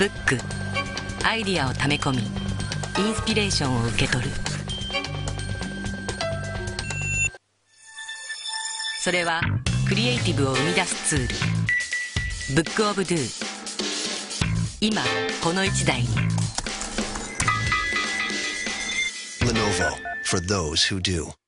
ブック、アイディアをため込み、インスピレーションを受け取る。それはクリエイティブを生み出すツール、ブックオブドゥ。今この一台に。 Lenovo for those who do.